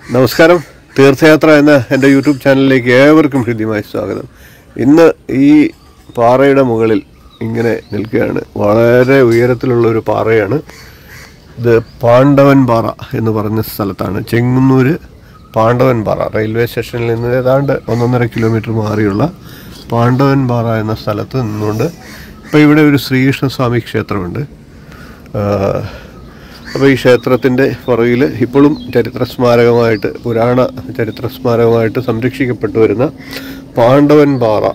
നമസ്കാരം. തീർത്ഥയാത്ര എന്ന എൻ്റെ യൂട്യൂബ് ചാനലിലേക്ക് ഏവർക്കും ഹൃദ്യമായ സ്വാഗതം. ഇന്ന് ഈ പാറയുടെ മുകളിൽ ഇങ്ങനെ നിൽക്കുകയാണ്. വളരെ ഉയരത്തിലുള്ള ഒരു പാറയാണ് ഇത്. പാണ്ഡവൻ പാറ എന്ന് പറഞ്ഞ സ്ഥലത്താണ്. ചെങ്ങന്നൂർ പാണ്ഡവൻ പാറ റെയിൽവേ സ്റ്റേഷനിൽ നിന്ന് ഏതാണ്ട് 1.5 കിലോമീറ്റർ മാറിയുള്ള പാണ്ഡവൻ പാറ എന്ന സ്ഥലത്ത് നിന്നുകൊണ്ട് ഇപ്പോൾ ഇവിടെ ഒരു ശ്രീകൃഷ്ണസ്വാമി ക്ഷേത്രമുണ്ട്. അപ്പോൾ ഈ ക്ഷേത്രത്തിൻ്റെ പുറകിൽ ഇപ്പോഴും പുരാണ ചരിത്ര സ്മാരകമായിട്ട് സംരക്ഷിക്കപ്പെട്ടു വരുന്ന പാണ്ഡവൻ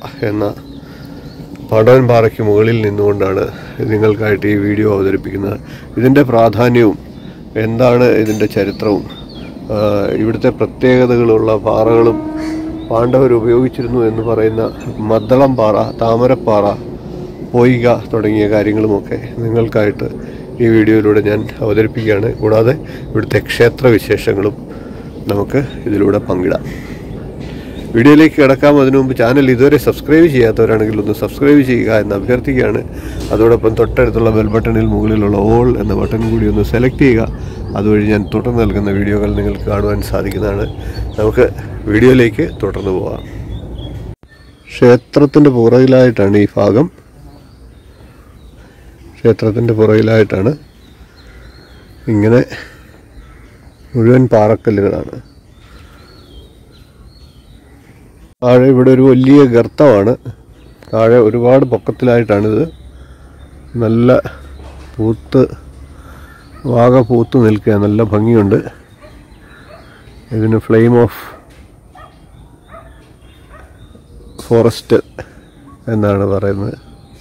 പാറയ്ക്ക് മുകളിൽ നിന്നുകൊണ്ടാണ് നിങ്ങൾക്കായിട്ട് ഈ വീഡിയോ അവതരിപ്പിക്കുന്നത്. ഇതിൻ്റെ പ്രാധാന്യവും എന്താണ് ഇതിൻ്റെ ചരിത്രവും ഇവിടുത്തെ പ്രത്യേകതകളുള്ള പാറകളും പാണ്ഡവർ ഉപയോഗിച്ചിരുന്നു എന്ന് പറയുന്ന മദ്ദളം പാറ, താമരപ്പാറ, പൊയ്ക തുടങ്ങിയ കാര്യങ്ങളുമൊക്കെ നിങ്ങൾക്കായിട്ട് ഈ വീഡിയോയിലൂടെ ഞാൻ അവതരിപ്പിക്കുകയാണ്. കൂടാതെ ഇവിടുത്തെ ക്ഷേത്ര വിശേഷങ്ങളും നമുക്ക് ഇതിലൂടെ പങ്കിടാം. വീഡിയോയിലേക്ക് കിടക്കാം. അതിനു മുമ്പ് ചാനൽ ഇതുവരെ സബ്സ്ക്രൈബ് ചെയ്യാത്തവരാണെങ്കിൽ ഒന്ന് സബ്സ്ക്രൈബ് ചെയ്യുക എന്ന് അഭ്യർത്ഥിക്കുകയാണ്. അതോടൊപ്പം തൊട്ടടുത്തുള്ള ബെൽ ബട്ടണിൽ മുകളിലുള്ള ഓൾ എന്ന ബട്ടൺ കൂടി ഒന്ന് സെലക്ട് ചെയ്യുക. അതുവഴി ഞാൻ തുടർന്ന് നൽകുന്ന വീഡിയോകൾ നിങ്ങൾക്ക് കാണുവാൻ സാധിക്കുന്നതാണ്. നമുക്ക് വീഡിയോയിലേക്ക് തുടർന്ന് പോകാം. ക്ഷേത്രത്തിൻ്റെ പുറകിലായിട്ടാണ് ഈ ഭാഗം. ക്ഷേത്രത്തിൻ്റെ പുറകിലായിട്ടാണ് ഇങ്ങനെ മുഴുവൻ പാറക്കല്ലുകളാണ്. താഴെ ഇവിടെ ഒരു വലിയ ഗർത്തമാണ്. താഴെ ഒരുപാട് പൊക്കത്തിലായിട്ടാണിത്. നല്ല വാഗ പൂത്ത് നിൽക്കുക. നല്ല ഭംഗിയുണ്ട്. ഇതിന് ഫ്ലെയിം ഓഫ് ഫോറസ്റ്റ് എന്നാണ് പറയുന്നത്.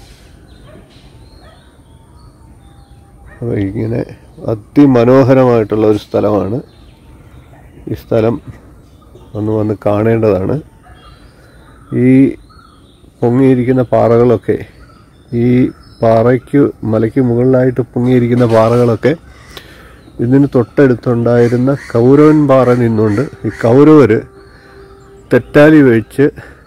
അപ്പോൾ ഇങ്ങനെ അതിമനോഹരമായിട്ടുള്ള ഒരു സ്ഥലമാണ്. ഈ സ്ഥലം വന്ന് കാണേണ്ടതാണ്. ഈ പൊങ്ങിയിരിക്കുന്ന പാറകളൊക്കെ, ഈ മലയ്ക്ക് മുകളിലായിട്ട് പൊങ്ങിയിരിക്കുന്ന പാറകളൊക്കെ ഇതിന് തൊട്ടടുത്തുണ്ടായിരുന്ന കൗരവൻ പാറ നിന്നുകൊണ്ട് ഈ കൗരവർ തെറ്റാലി വെച്ച്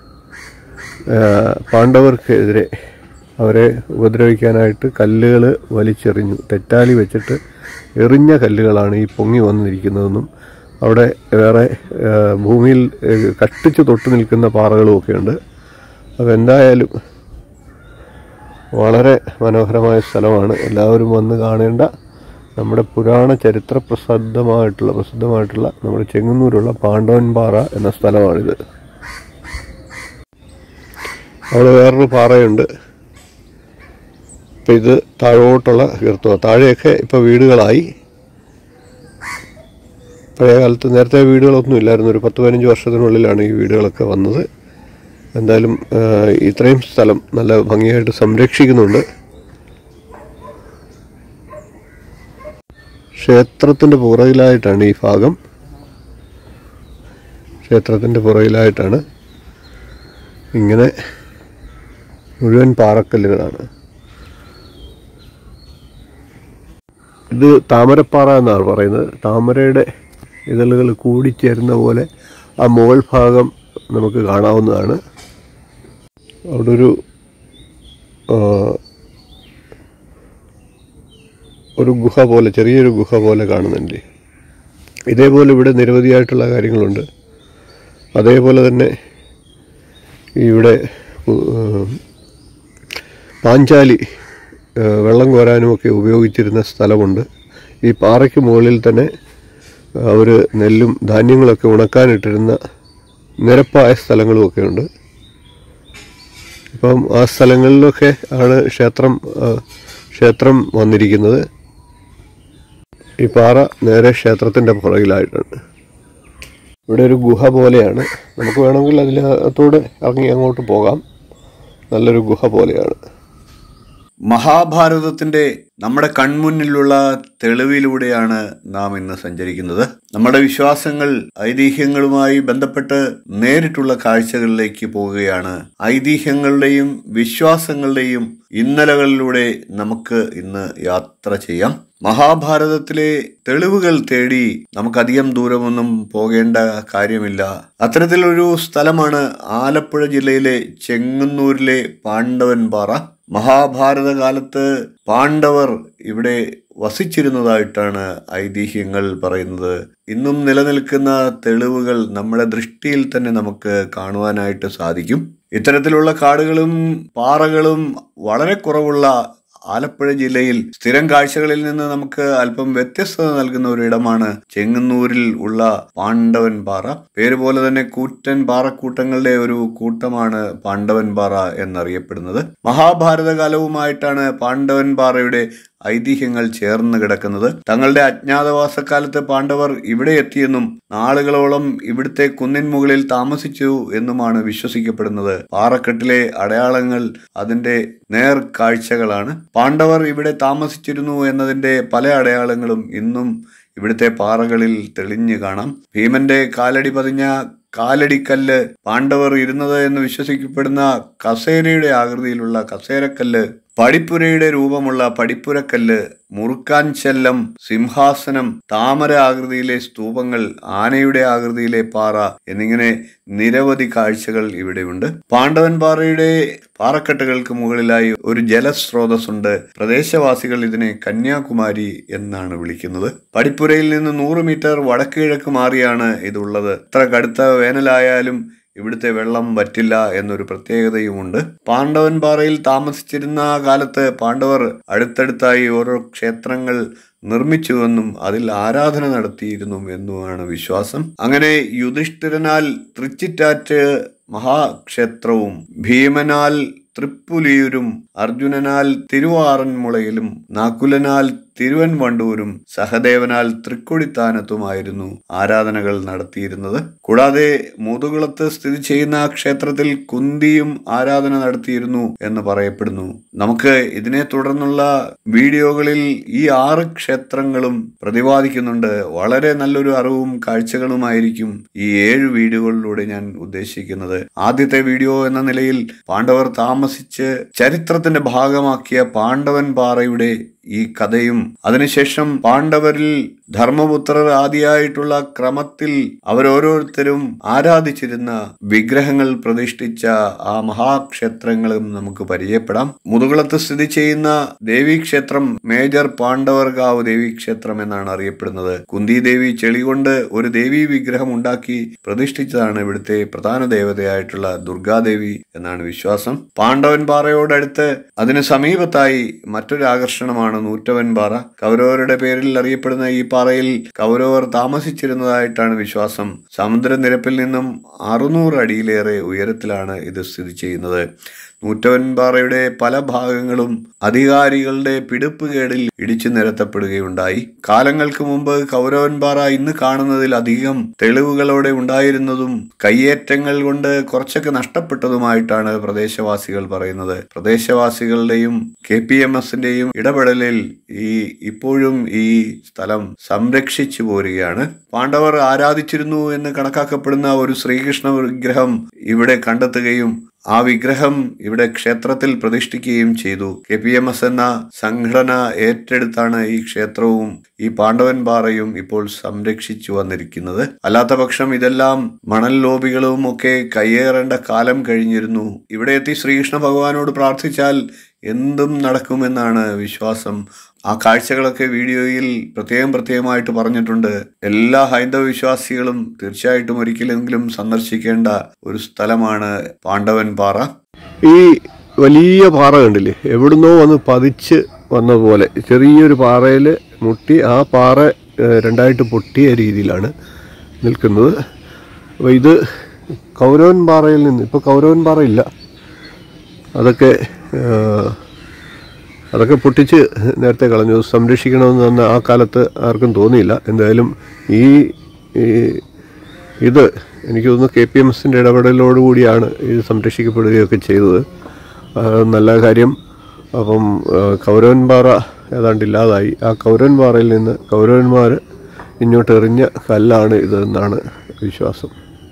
പാണ്ഡവർക്കെതിരെ അവരെ ഉപദ്രവിക്കാനായിട്ട് കല്ലുകൾ വലിച്ചെറിഞ്ഞു. തെറ്റാലി വെച്ചിട്ട് എറിഞ്ഞ കല്ലുകളാണ് ഈ പൊങ്ങി വന്നിരിക്കുന്നതെന്നും അവിടെ വേറെ ഭൂമിയിൽ കട്ടിച്ച് തൊട്ട് നിൽക്കുന്ന പാറകളുമൊക്കെ ഉണ്ട്. അപ്പോൾ എന്തായാലും വളരെ മനോഹരമായ സ്ഥലമാണ്. എല്ലാവരും വന്ന് കാണേണ്ട നമ്മുടെ പുരാണ ചരിത്ര പ്രസിദ്ധമായിട്ടുള്ള നമ്മുടെ ചെങ്ങന്നൂരുള്ള പാണ്ഡവൻ പാറ എന്ന സ്ഥലമാണിത്. അവിടെ വേറൊരു പാറയുണ്ട്. ഇപ്പം ഇത് താഴോട്ടുള്ള കീർത്തുക. താഴെയൊക്കെ ഇപ്പോൾ വീടുകളായി. പഴയ കാലത്ത് നേരത്തെ വീടുകളൊന്നും ഇല്ലായിരുന്നു. ഒരു 10-15 വർഷത്തിനുള്ളിലാണ് ഈ വീടുകളൊക്കെ വന്നത്. എന്തായാലും ഇത്രയും സ്ഥലം നല്ല ഭംഗിയായിട്ട് സംരക്ഷിക്കുന്നുണ്ട്. ക്ഷേത്രത്തിൻ്റെ പുറകിലായിട്ടാണ് ഈ ഭാഗം. ക്ഷേത്രത്തിൻ്റെ പുറകിലായിട്ടാണ് ഇങ്ങനെ മുഴുവൻ പാറക്കല്ലുകളാണ്. ഇത് താമരപ്പാറ എന്നാണ് പറയുന്നത്. താമരയുടെ ഇതളുകൾ കൂടിച്ചേരുന്ന പോലെ ആ മുകൾ ഭാഗം നമുക്ക് കാണാവുന്നതാണ്. അവിടെ ഒരു ഗുഹ പോലെ, ചെറിയൊരു ഗുഹ പോലെ കാണുന്നുണ്ട്. ഇതേപോലെ ഇവിടെ നിരവധിയായിട്ടുള്ള കാര്യങ്ങളുണ്ട്. അതേപോലെ തന്നെ ഇവിടെ പാഞ്ചാലി വെള്ളം കോരാനുമൊക്കെ ഉപയോഗിച്ചിരുന്ന സ്ഥലമുണ്ട്. ഈ പാറയ്ക്ക് മുകളിൽ തന്നെ അവർ നെല്ലും ധാന്യങ്ങളൊക്കെ ഉണക്കാനിട്ടിരുന്ന നിരപ്പായ സ്ഥലങ്ങളുമൊക്കെ ഉണ്ട്. ഇപ്പം ആ സ്ഥലങ്ങളിലൊക്കെ ആണ് ക്ഷേത്രം വന്നിരിക്കുന്നത്. ഈ പാറ നേരെ ക്ഷേത്രത്തിൻ്റെ പുറകിലായിട്ടാണ്. ഇവിടെ ഒരു ഗുഹ പോലെയാണ്. നമുക്ക് വേണമെങ്കിൽ അതിനകത്തൂടെ ഇറങ്ങി അങ്ങോട്ട് പോകാം. നല്ലൊരു ഗുഹ പോലെയാണ്. മഹാഭാരതത്തിന്റെ നമ്മുടെ കൺമുന്നിലുള്ള തെളിവിലൂടെയാണ് നാം ഇന്ന് സഞ്ചരിക്കുന്നത്. നമ്മുടെ വിശ്വാസങ്ങൾ, ഐതിഹ്യങ്ങളുമായി ബന്ധപ്പെട്ട് നേരിട്ടുള്ള കാഴ്ചകളിലേക്ക് പോവുകയാണ്. ഐതിഹ്യങ്ങളുടെയും വിശ്വാസങ്ങളുടെയും ഇന്നലകളിലൂടെ നമുക്ക് ഇന്ന് യാത്ര ചെയ്യാം. മഹാഭാരതത്തിലെ തെളിവുകൾ തേടി നമുക്കധികം ദൂരമൊന്നും പോകേണ്ട കാര്യമില്ല. അത്തരത്തിലൊരു സ്ഥലമാണ് ആലപ്പുഴ ജില്ലയിലെ ചെങ്ങന്നൂരിലെ പാണ്ഡവൻ പാറ. മഹാഭാരത കാലത്ത് പാണ്ഡവർ ഇവിടെ വസിച്ചിരുന്നതായിട്ടാണ് ഐതിഹ്യങ്ങൾ പറയുന്നത്. ഇന്നും നിലനിൽക്കുന്ന തെളിവുകൾ നമ്മുടെ ദൃഷ്ടിയിൽ തന്നെ നമുക്ക് കാണുവാനായിട്ട് സാധിക്കും. ഇത്തരത്തിലുള്ള കാടുകളും പാറകളും വളരെ കുറവുള്ള ആലപ്പുഴ ജില്ലയിൽ സ്ഥിരം കാഴ്ചകളിൽ നിന്ന് നമുക്ക് അല്പം വ്യത്യസ്തത നൽകുന്ന ഒരിടമാണ് ചെങ്ങന്നൂരിൽ ഉള്ള പാണ്ഡവൻ പാറ. പേര് പോലെ തന്നെ കൂറ്റൻ പാറക്കൂട്ടങ്ങളുടെ ഒരു കൂട്ടമാണ് പാണ്ഡവൻ പാറ എന്നറിയപ്പെടുന്നത്. മഹാഭാരത കാലവുമായിട്ടാണ് പാണ്ഡവൻ പാറയുടെ ഐതിഹ്യങ്ങൾ ചേർന്ന് കിടക്കുന്നത്. തങ്ങളുടെ അജ്ഞാതവാസക്കാലത്ത് പാണ്ഡവർ ഇവിടെ എത്തിയെന്നും നാളുകളോളം ഇവിടുത്തെ കുന്നിൻ മുകളിൽ താമസിച്ചു എന്നുമാണ് വിശ്വസിക്കപ്പെടുന്നത്. പാറക്കെട്ടിലെ അടയാളങ്ങൾ അതിന്റെ നേർക്കാഴ്ചകളാണ്. പാണ്ഡവർ ഇവിടെ താമസിച്ചിരുന്നു എന്നതിന്റെ പല അടയാളങ്ങളും ഇന്നും ഇവിടുത്തെ പാറകളിൽ തെളിഞ്ഞു കാണാം. ഭീമന്റെ കാലടി പതിഞ്ഞ കാലടിക്കല്ല്, പാണ്ഡവർ ഇരുന്നത് എന്ന് വിശ്വസിക്കപ്പെടുന്ന കസേരയുടെ ആകൃതിയിലുള്ള കസേരക്കല്ല്, പടിപ്പുരയുടെ രൂപമുള്ള പടിപ്പുരക്കല്ല്, മുറുക്കാൻ ചെല്ലം, സിംഹാസനം, താമര ആകൃതിയിലെ സ്തൂപങ്ങൾ, ആനയുടെ ആകൃതിയിലെ പാറ എന്നിങ്ങനെ നിരവധി കാഴ്ചകൾ ഇവിടെയുണ്ട്. പാണ്ഡവൻ പാറയുടെ പാറക്കെട്ടുകൾക്ക് മുകളിലായി ഒരു ജലസ്രോതസ്സുണ്ട്. പ്രദേശവാസികൾ ഇതിനെ കന്യാകുമാരി എന്നാണ് വിളിക്കുന്നത്. പടിപ്പുരയിൽ നിന്ന് 100 മീറ്റർ വടക്ക് കിഴക്ക് മാറിയാണ് ഇതുള്ളത്. എത്ര കടുത്ത വേനലായാലും ഇവിടുത്തെ വെള്ളം വറ്റില്ല എന്നൊരു പ്രത്യേകതയുമുണ്ട്. പാണ്ഡവൻ പാറയിൽ താമസിച്ചിരുന്ന കാലത്ത് പാണ്ഡവർ അടുത്തടുത്തായി ഓരോ ക്ഷേത്രങ്ങൾ നിർമ്മിച്ചുവെന്നും അതിൽ ആരാധന നടത്തിയിരുന്നു എന്നുമാണ് വിശ്വാസം. അങ്ങനെ യുധിഷ്ഠിരനാൽ തൃച്ചിറ്റാറ്റ് മഹാക്ഷേത്രവും, ഭീമനാൽ തൃപ്പുലിയൂരും, അർജുനനാൽ തിരുവാറന്മുളയിലും, നകുലനാൽ തിരുവൻവണ്ടൂരും, സഹദേവനാൽ തൃക്കൊടിത്താനത്തുമായിരുന്നു ആരാധനകൾ നടത്തിയിരുന്നത്. കൂടാതെ മുതുകുളത്ത് സ്ഥിതി ചെയ്യുന്ന ക്ഷേത്രത്തിൽ കുന്തിയും ആരാധന നടത്തിയിരുന്നു എന്ന് പറയപ്പെടുന്നു. നമുക്ക് ഇതിനെ തുടർന്നുള്ള വീഡിയോകളിൽ ഈ 6 ക്ഷേത്രങ്ങളും പ്രതിപാദിക്കുന്നുണ്ട്. വളരെ നല്ലൊരു അറിവും കാഴ്ചകളുമായിരിക്കും ഈ 7 വീഡിയോകളിലൂടെ ഞാൻ ഉദ്ദേശിക്കുന്നത്. ആദ്യത്തെ വീഡിയോ എന്ന നിലയിൽ പാണ്ഡവർ താമസിച്ച് ചരിത്രത്തിന്റെ ഭാഗമാക്കിയ പാണ്ഡവൻ പാറയുടെ ഈ കഥയും, അതിനുശേഷം പാണ്ഡവരിൽ ധർമ്മപുത്രർ ആദിയായിട്ടുള്ള ക്രമത്തിൽ അവരോരോരുത്തരും ആരാധിച്ചിരുന്ന വിഗ്രഹങ്ങൾ പ്രതിഷ്ഠിച്ച ആ മഹാക്ഷേത്രങ്ങളും നമുക്ക് പരിചയപ്പെടാം. മുതുകുളത്ത് സ്ഥിതി ചെയ്യുന്ന ദേവീക്ഷേത്രം മേജർ പാണ്ഡവർകാവ് ദേവീക്ഷേത്രം എന്നാണ് അറിയപ്പെടുന്നത്. കുന്തി ദേവി ചെളി കൊണ്ട് ഒരു ദേവീ വിഗ്രഹം ഉണ്ടാക്കി പ്രതിഷ്ഠിച്ചതാണ് ഇവിടുത്തെ പ്രധാന ദേവതയായിട്ടുള്ള ദുർഗാദേവി എന്നാണ് വിശ്വാസം. പാണ്ഡവൻ പാറയോടടുത്ത് അതിന് സമീപത്തായി മറ്റൊരു ആകർഷണമാണ് നൂറ്റവൻ പാറ. കൗരവരുടെ പേരിൽ അറിയപ്പെടുന്ന ഈ പാറയിൽ കൗരവർ താമസിച്ചിരുന്നതായിട്ടാണ് വിശ്വാസം. സമുദ്രനിരപ്പിൽ നിന്നും 600 അടിയിലേറെ ഉയരത്തിലാണ് ഇത് സ്ഥിതി ചെയ്യുന്നത്. നൂറ്റവൻ പാറയുടെ പല ഭാഗങ്ങളും അധികാരികളുടെ പിടിപ്പുകേടിൽ ഇടിച്ചു നിരത്തപ്പെടുകയുണ്ടായി. കാലങ്ങൾക്ക് മുമ്പ് കൗരവൻ പാറ ഇന്ന് കാണുന്നതിൽ അധികം തെളിവുകളോടെ ഉണ്ടായിരുന്നതും കയ്യേറ്റങ്ങൾ കൊണ്ട് കുറച്ചൊക്കെ നഷ്ടപ്പെട്ടതുമായിട്ടാണ് പ്രദേശവാസികൾ പറയുന്നത്. പ്രദേശവാസികളുടെയും KPMSന്റെയും ഇടപെടലിൽ ഇപ്പോഴും ഈ സ്ഥലം സംരക്ഷിച്ചു പോരുകയാണ്. പാണ്ഡവർ ആരാധിച്ചിരുന്നു എന്ന് കണക്കാക്കപ്പെടുന്ന ഒരു ശ്രീകൃഷ്ണ വിഗ്രഹം ഇവിടെ കണ്ടെത്തുകയും ആ വിഗ്രഹം ഇവിടെ ക്ഷേത്രത്തിൽ പ്രതിഷ്ഠിക്കുകയും ചെയ്തു. KPMS എന്ന സംഘടന ഏറ്റെടുത്താണ് ഈ ക്ഷേത്രവും ഈ പാണ്ഡവൻ പാറയും ഇപ്പോൾ സംരക്ഷിച്ചു വന്നിരിക്കുന്നത്. അല്ലാത്ത പക്ഷം ഇതെല്ലാം മണൽ ലോബികളും ഒക്കെ കയ്യേറേണ്ട കാലം കഴിഞ്ഞിരുന്നു. ഇവിടെ എത്തി ശ്രീകൃഷ്ണ ഭഗവാനോട് പ്രാർത്ഥിച്ചാൽ എന്തും നടക്കുമെന്നാണ് വിശ്വാസം. ആ കാഴ്ചകളൊക്കെ വീഡിയോയിൽ പ്രത്യേകമായിട്ട് പറഞ്ഞിട്ടുണ്ട്. എല്ലാ ഹൈന്ദവ വിശ്വാസികളും തീർച്ചയായിട്ടും ഒരിക്കലെങ്കിലും സന്ദർശിക്കേണ്ട ഒരു സ്ഥലമാണ് പാണ്ഡവൻ പാറ. ഈ വലിയ പാറ കണ്ടില്ലേ, എവിടുന്നോ വന്ന് പതിച്ച് വന്നതുപോലെ ചെറിയൊരു പാറയിൽ മുട്ടി ആ പാറ രണ്ടായിട്ട് പൊട്ടിയ രീതിയിലാണ് നിൽക്കുന്നത്. അപ്പോൾ ഇത് കൗരവൻ പാറയിൽ നിന്ന്, ഇപ്പോൾ കൗരവൻ പാറ ഇല്ല, അതൊക്കെ പൊട്ടിച്ച് നേരത്തെ കളഞ്ഞു. സംരക്ഷിക്കണമെന്ന് ആ കാലത്ത് ആർക്കും തോന്നിയില്ല. എന്തായാലും ഇത് എനിക്ക് തോന്നുന്നു KPMSന്റെ ഇടപെടലോടുകൂടിയാണ് ഇത് സംരക്ഷിക്കപ്പെടുകയൊക്കെ ചെയ്തത്. നല്ല കാര്യം. അപ്പം കൗരവൻ പാറ ഏതാണ്ട് ഇല്ലാതായി. ആ കൗരവൻ പാറയിൽ നിന്ന് കൗരവന്മാർ ഇങ്ങോട്ട് എറിഞ്ഞ കല്ലാണ് ഇതെന്നാണ് വിശ്വാസം.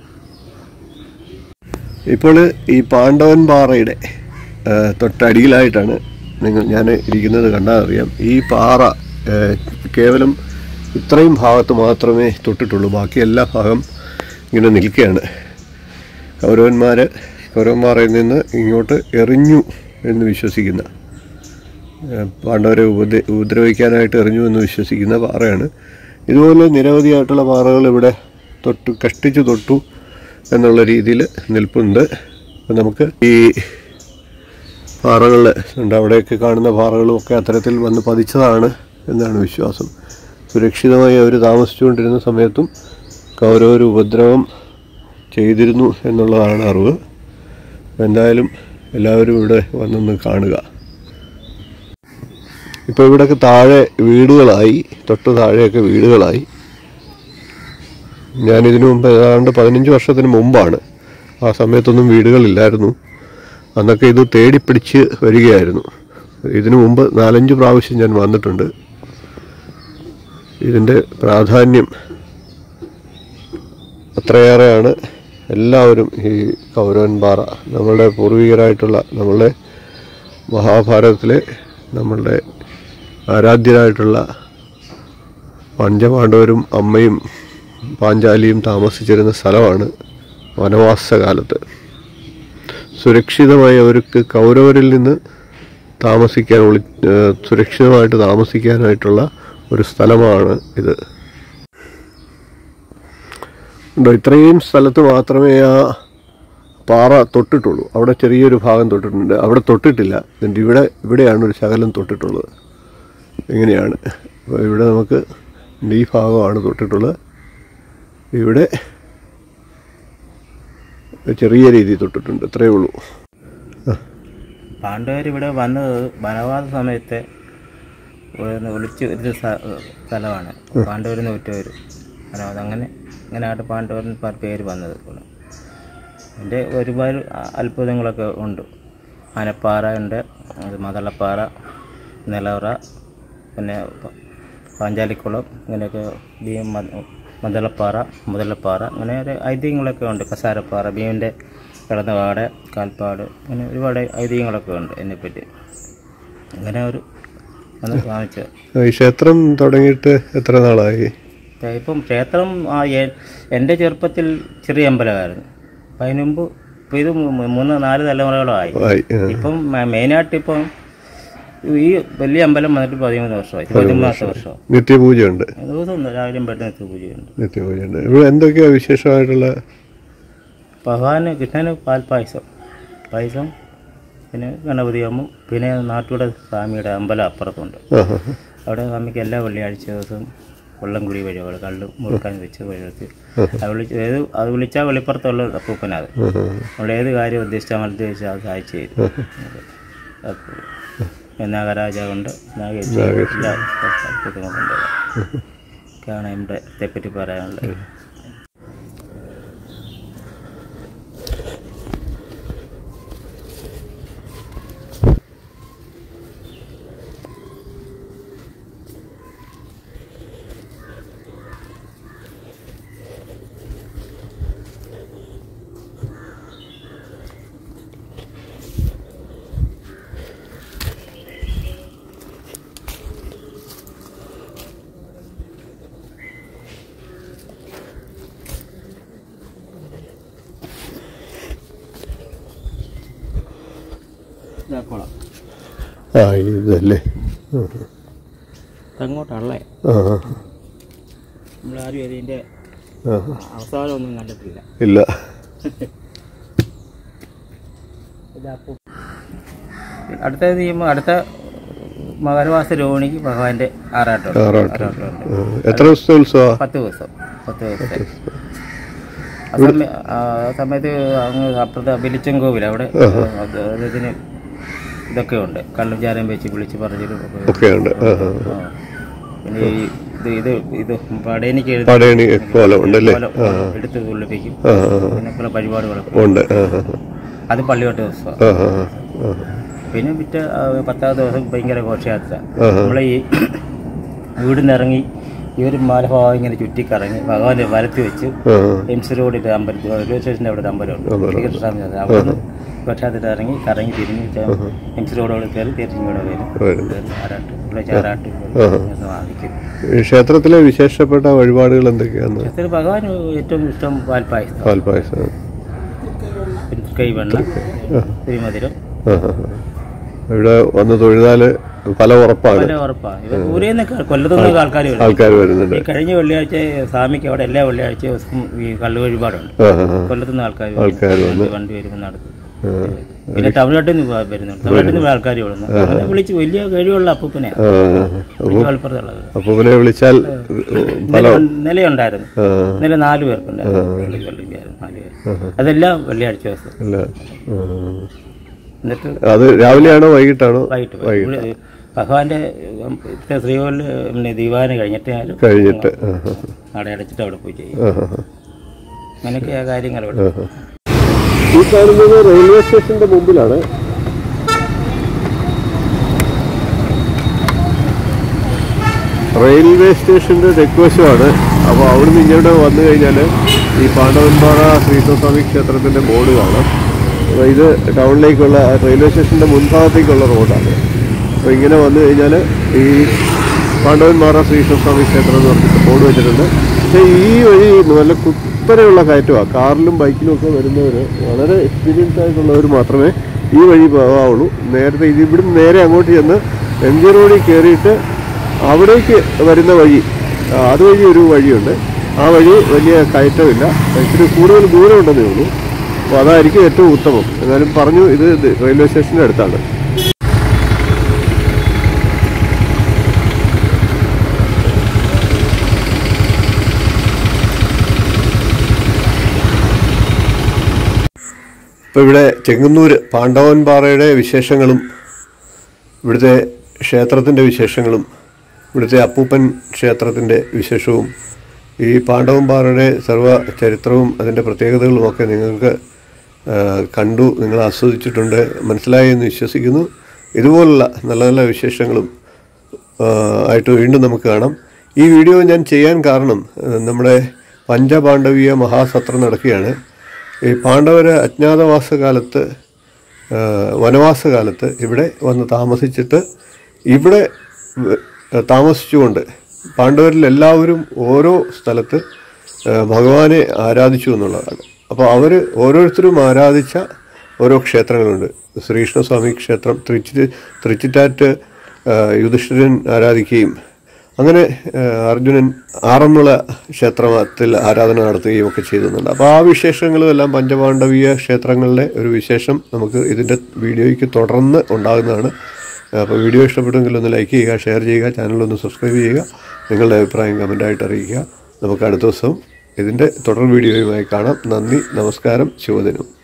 ഇപ്പോൾ ഈ പാണ്ഡവൻ പാറയുടെ തൊട്ടടിയിലായിട്ടാണ് ഞാൻ ഇരിക്കുന്നത്. കണ്ടാൽ അറിയാം. ഈ പാറ കേവലം ഇത്രയും ഭാഗത്ത് മാത്രമേ തൊട്ടിട്ടുള്ളൂ. ബാക്കി എല്ലാ ഭാഗം ഇങ്ങനെ നിൽക്കുകയാണ്. കൗരവന്മാർ കൗരവന്മാരിൽ നിന്ന് ഇങ്ങോട്ട് എറിഞ്ഞു എന്ന് വിശ്വസിക്കുന്ന, പാണ്ഡവരെ ഉപദ്രവിക്കാനായിട്ട് എറിഞ്ഞു എന്ന് വിശ്വസിക്കുന്ന പാറയാണ്. ഇതുപോലെ നിരവധിയായിട്ടുള്ള പാറകൾ ഇവിടെ കഷ്ടിച്ച് തൊട്ടു എന്നുള്ള രീതിയിൽ നിൽപ്പുണ്ട്. അപ്പം നമുക്ക് ഈ പാറകൾ ഉണ്ട്, അവിടെയൊക്കെ കാണുന്ന പാറകളും ഒക്കെ അത്തരത്തിൽ വന്ന് പതിച്ചതാണ് എന്നാണ് വിശ്വാസം. സുരക്ഷിതമായി അവർ താമസിച്ചുകൊണ്ടിരുന്ന സമയത്തും കൗരവർ ഉപദ്രവം ചെയ്തിരുന്നു എന്നുള്ളതാണ് അറിവ്. എന്തായാലും എല്ലാവരും ഇവിടെ വന്നൊന്ന് കാണുക. ഇപ്പോൾ ഇവിടെയൊക്കെ താഴെ വീടുകളായി, തൊട്ട് താഴെയൊക്കെ വീടുകളായി. ഞാനിതിനു മുമ്പ് ഏതാണ്ട് 15 വർഷത്തിന് മുമ്പാണ്. ആ സമയത്തൊന്നും വീടുകളില്ലായിരുന്നു. അന്നൊക്കെ ഇത് തേടിപ്പിടിച്ച് വരികയായിരുന്നു. ഇതിനു മുമ്പ് 4-5 പ്രാവശ്യം ഞാൻ വന്നിട്ടുണ്ട്. ഇതിൻ്റെ പ്രാധാന്യം അത്രയേറെയാണ്. എല്ലാവരും ഈ കൗരവൻ പാറ, നമ്മളുടെ പൂർവികരായിട്ടുള്ള, നമ്മളുടെ മഹാഭാരതത്തിലെ നമ്മളുടെ ആരാധ്യരായിട്ടുള്ള പഞ്ചപാണ്ഡവരും അമ്മയും പാഞ്ചാലിയും താമസിച്ചിരുന്ന സ്ഥലമാണ്. വനവാസകാലത്ത് സുരക്ഷിതമായി അവർക്ക് കൗരവരിൽ നിന്ന് സുരക്ഷിതമായിട്ട് താമസിക്കാനായിട്ടുള്ള ഒരു സ്ഥലമാണ് ഇത്. ഇത്രയും സ്ഥലത്ത് മാത്രമേ ആ പാറ തൊട്ടിട്ടുള്ളൂ. അവിടെ ചെറിയൊരു ഭാഗം തൊട്ടിട്ടുണ്ട്, അവിടെ തൊട്ടിട്ടില്ല. എന്നിട്ട് ഇവിടെയാണ് ഒരു ശകലം തൊട്ടിട്ടുള്ളത്. ഇങ്ങനെയാണ്. അപ്പോൾ ഇവിടെ നമുക്ക് ഈ ഭാഗമാണ് തൊട്ടിട്ടുള്ളത്. ഇവിടെ ചെറിയ രീതിയിൽ തൊട്ടിട്ടുണ്ട്, ഇത്രയേ ഉള്ളൂ. പാണ്ഡവർ ഇവിടെ വന്നത് വനവാസ സമയത്ത് വിളിച്ച് ഒരു സ്ഥലമാണ്. പാണ്ഡവർ തോറ്റവർ അങ്ങനെയായിട്ട് പാണ്ഡവരിന് പേര് വന്നത്. അതിൻ്റെ ഒരുപാട് അത്ഭുതങ്ങളൊക്കെ ഉണ്ട്. ആനപ്പാറ ഉണ്ട്, മതളപ്പാറ, നിലവറ, പിന്നെ പാഞ്ചാലിക്കുളം, ഇങ്ങനെയൊക്കെ മുതലപ്പാറ, അങ്ങനെ ഒരു ഐതിഹ്യങ്ങളൊക്കെ ഉണ്ട്. കസാരപ്പാറ, ഭീമൻ്റെ കിടന്ന പാട്, കാൽപ്പാട്, അങ്ങനെ ഒരുപാട് ഐതിഹ്യങ്ങളൊക്കെ ഉണ്ട് എന്നെപ്പറ്റി. അങ്ങനെ ഒരു കാണിച്ചത്. ഈ ക്ഷേത്രം തുടങ്ങിയിട്ട് എത്ര നാളായി? ഇപ്പം ക്ഷേത്രം എൻ്റെ ചെറുപ്പത്തിൽ ചെറിയ അമ്പലമായിരുന്നു. അപ്പം അതിന് മുമ്പ് ഇപ്പം ഇത് 3-4 തലമുറകളായി. ഇപ്പം മെയിനായിട്ട് ഇപ്പം ഈ വലിയ അമ്പലം വന്നിട്ട് 13 വർഷമായി, 13 വർഷം. നിത്യപൂജയുണ്ട്, ദിവസം രാവിലെയും പെട്ടെന്ന് നിത്യപൂജയുണ്ട്. ഇവിടെ എന്തൊക്കെയാ വിശേഷമായിട്ടുള്ള? ഭഗവാന് കൃഷ്ണന് പാൽപ്പായസം, പിന്നെ ഗണപതി അമ്മ, പിന്നെ നാട്ടുകൂടെ സ്വാമിയുടെ അമ്പലം അപ്പുറത്തുണ്ട്. അവിടെ സ്വാമിക്ക് എല്ലാ വെള്ളിയാഴ്ച ദിവസവും വെള്ളംകുടി വഴിപാട്, കള്ള് മുറുക്കാൻ വെച്ച് വഴിവെച്ച് അത് വിളിച്ചാൽ വെളിപ്പുറത്തുള്ള അപ്പൂപ്പനത്. അവിടെ ഏത് കാര്യം ഉദ്ദേശിച്ചാൽ മനസ്സിൽ അത് സഹായിച്ചു ചെയ്തു. നാഗരാജാവുണ്ട്, നാഗേശ്വരങ്ങളുണ്ട്. ഒക്കെയാണ് നമ്മുടെ ഇതേപ്പറ്റി പറയാനുള്ളത്. ഇതല്ലേ അങ്ങോട്ടുള്ളേ. നമ്മളാരും ഇതിൻ്റെ അവസാനമൊന്നും കണ്ടിട്ടില്ല. ഇല്ല. അടുത്ത മകരമാസ രോഹിണിക്ക് ഭഗവാന്റെ ആറാട്ടുണ്ട്. എത്ര ദിവസത്തെ ഉത്സവം? 10 ദിവസം. ആ സമയത്ത് അങ്ങ് അപ്പുറത്തെ വെളിച്ചങ്കോവിൽ അവിടെ ഇതിന് ഇതൊക്കെ ഉണ്ട്. കള്ളും ചാരം വെച്ച് വിളിച്ച് പറഞ്ഞിട്ട് പിന്നെ ഇത് പടയണിക്ക് എടുത്ത് തുള്ളിപ്പിക്കും. പിന്നെ പല പരിപാടികളൊക്കെ ഉണ്ട്. അത് പള്ളിയോട്ട് ദിവസം. പിന്നെ പിറ്റേ 10ാമത്തെ ദിവസം ഭയങ്കര ഘോഷയാത്ര. നമ്മളെ ഈ വീടിനിറങ്ങി ഈ ഒരു മാലഭാവം ഇങ്ങനെ ചുറ്റിക്കറങ്ങി ഭഗവാന്റെ വലത്ത് വെച്ച് എംസ് റോഡിന്റെ അമ്പലത്തിൽ, റെയിൽവേ സ്റ്റേഷൻ്റെ അവിടെ അമ്പലമുണ്ട്. അവിടെ ഘോഷയാത്ര ഇറങ്ങി കറങ്ങി തിരിഞ്ഞ് എംസ് റോഡോട് കയറി തിരിച്ചിങ്ങോടെ വരും. ചാറാട്ട് വാങ്ങിക്കും. ക്ഷേത്രത്തിലെ വിശേഷപ്പെട്ട വഴിപാടുകൾ എന്തൊക്കെയാണ്? ക്ഷേത്രത്തിൽ ഭഗവാൻ ഏറ്റവും ഇഷ്ടം പാൽപ്പായസം, കൈവെണ്ണ, തിരുമധുരം, ഇവിടെ വന്ന് തൊഴുതാൽ ഫലം ഉറപ്പാണ്. കൊല്ലത്തുനിന്ന് ആൾക്കാർ വരുന്നുണ്ട്. കഴിഞ്ഞ വെള്ളിയാഴ്ച സ്വാമിക്ക് അവിടെ എല്ലാ വെള്ളിയാഴ്ച ദിവസവും ഈ കള്ളു വഴിപാടുണ്ട്. കൊല്ലത്തുനിന്ന് ആൾക്കാർ വണ്ടി വരുമ്പോൾ നടത്തും. പിന്നെ തമിഴ്നാട്ടിൽ നിന്ന് വരുന്നുണ്ട്. തമിഴ്നാട്ടിൽ നിന്ന് ആൾക്കാർ വിടുന്നു. വിളിച്ച് വലിയ കഴിവുള്ള അപ്പൂപ്പനെ വിളിച്ചാൽ നിലയുണ്ടായിരുന്നു. നില 4 പേർക്കുണ്ടായിരുന്നു. അതെല്ലാം വെള്ളിയാഴ്ച ദിവസം. എന്നിട്ട് അത് രാവിലെയാണോ വൈകിട്ടാണോ? വൈകിട്ട് ഭഗവാന്റെ ശ്രീകോവില് ദീപാവലി കഴിഞ്ഞിട്ട് നട അടച്ചിട്ട് അവിടെ പോയി ചെയ്യും. അങ്ങനെയൊക്കെയാ കാര്യങ്ങൾ. ഈ കാണുന്നത് റെയിൽവേ സ്റ്റേഷന്റെ മുമ്പിലാണ്. റെയിൽവേ സ്റ്റേഷന്റെ തെക്കുവശമാണ്. അപ്പോൾ അവിടുന്ന് ഇങ്ങോട്ട് വന്നു കഴിഞ്ഞാൽ ഈ പാണ്ഡവൻപാറ ശ്രീകൃഷ്ണസ്വാമി ക്ഷേത്രത്തിന്റെ ബോർഡ് കാണാം. അപ്പോൾ ഇത് ടൗണിലേക്കുള്ള റെയിൽവേ സ്റ്റേഷന്റെ മുൻഭാഗത്തേക്കുള്ള റോഡാണ്. അപ്പോൾ ഇങ്ങനെ വന്നു കഴിഞ്ഞാൽ ഈ പാണ്ഡവൻപാറ ശ്രീകൃഷ്ണസ്വാമി ക്ഷേത്രം എന്ന് പറഞ്ഞിട്ട് ബോർഡ് വെച്ചിട്ടുണ്ട്. പക്ഷേ ഈ വഴി നല്ല കുത്തനെയുള്ള കയറ്റമാണ്. കാറിലും ബൈക്കിലും ഒക്കെ വരുന്നവർ, വളരെ എക്സ്പീരിയൻസ് ആയിട്ടുള്ളവർ മാത്രമേ ഈ വഴി പോകാവുള്ളൂ. നേരത്തെ ഇവിടുന്ന് നേരെ അങ്ങോട്ട് ചെന്ന് MG റോഡിൽ കയറിയിട്ട് അവിടേക്ക് വരുന്ന വഴി, അതുവഴി ഒരു വഴിയുണ്ട്. ആ വഴി വലിയ കയറ്റമില്ല, ഇത്തിരി കൂടുതൽ ദൂരമുണ്ടെന്നേ ഉള്ളൂ. അപ്പോൾ അതായിരിക്കും ഏറ്റവും ഉത്തമം. എന്നാലും പറഞ്ഞു, ഇത് റെയിൽവേ സ്റ്റേഷൻ്റെ അടുത്താണ്. ഇപ്പോൾ ഇവിടെ ചെങ്ങന്നൂർ പാണ്ഡവൻപാറയുടെ വിശേഷങ്ങളും ഇവിടുത്തെ ക്ഷേത്രത്തിൻ്റെ വിശേഷങ്ങളും ഇവിടുത്തെ അപ്പൂപ്പൻ ക്ഷേത്രത്തിൻ്റെ വിശേഷവും ഈ പാണ്ഡവൻപാറയുടെ സർവ്വ ചരിത്രവും അതിൻ്റെ പ്രത്യേകതകളുമൊക്കെ നിങ്ങൾക്ക് കണ്ടു, നിങ്ങൾ ആസ്വദിച്ചിട്ടുണ്ട്, മനസ്സിലായി എന്ന് വിശ്വസിക്കുന്നു. ഇതുപോലുള്ള നല്ല നല്ല വിശേഷങ്ങളും ആയിട്ട് വീണ്ടും നമുക്ക് കാണാം. ഈ വീഡിയോ ഞാൻ ചെയ്യാൻ കാരണം നമ്മുടെ പഞ്ചപാണ്ഡവീയ മഹാസത്രം നടക്കുകയാണ്. ഈ പാണ്ഡവർ അജ്ഞാതവാസകാലത്ത്, വനവാസകാലത്ത് ഇവിടെ വന്ന് താമസിച്ചിട്ട് ഇവിടെ താമസിച്ചുകൊണ്ട് പാണ്ഡവരിൽ എല്ലാവരും ഓരോ സ്ഥലത്ത് ഭഗവാനെ ആരാധിച്ചു എന്നുള്ളതാണ്. അപ്പോൾ അവർ ഓരോരുത്തരും ആരാധിച്ച ഓരോ ക്ഷേത്രങ്ങളുണ്ട്. ശ്രീകൃഷ്ണസ്വാമി ക്ഷേത്രം, തൃച്ചിറ്റാറ്റ് യുധിഷ്ഠിരൻ ആരാധിക്കുകയും അങ്ങനെ അർജുനൻ ആറന്മുള ക്ഷേത്രത്തിൽ ആരാധന നടത്തുകയും ഒക്കെ ചെയ്തിട്ടുണ്ട്. അപ്പോൾ ആ വിശേഷങ്ങളും എല്ലാം പഞ്ചപാണ്ഡവീയ ക്ഷേത്രങ്ങളുടെ ഒരു വിശേഷം നമുക്ക് ഇതിൻ്റെ വീഡിയോയ്ക്ക് തുടർന്ന് ഉണ്ടാകുന്നതാണ്. അപ്പോൾ വീഡിയോ ഇഷ്ടപ്പെട്ടെങ്കിൽ ഒന്ന് ലൈക്ക് ചെയ്യുക, ഷെയർ ചെയ്യുക, ചാനലൊന്ന് സബ്സ്ക്രൈബ് ചെയ്യുക, നിങ്ങളുടെ അഭിപ്രായം കമൻറ്റായിട്ട് അറിയിക്കുക. നമുക്ക് അടുത്ത ദിവസം ഇതിൻ്റെ തുടർ വീഡിയോയുമായി കാണാം. നന്ദി, നമസ്കാരം, ശുഭദിനം.